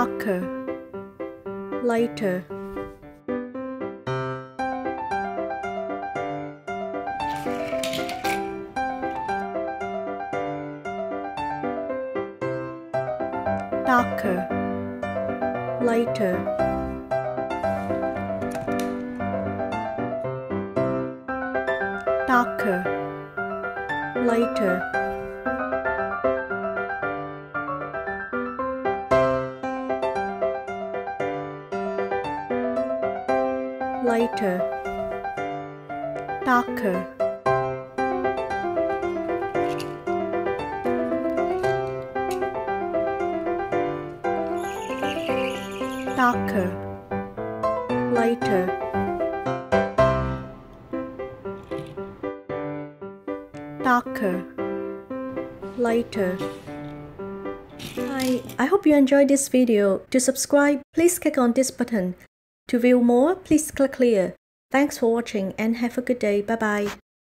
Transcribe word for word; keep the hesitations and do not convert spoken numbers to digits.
darker, lighter, darker, lighter, darker, lighter, lighter, darker, darker, lighter, darker, lighter. Hi, I hope you enjoyed this video. To subscribe, please click on this button. To view more, please click here. Thanks for watching and have a good day. Bye bye.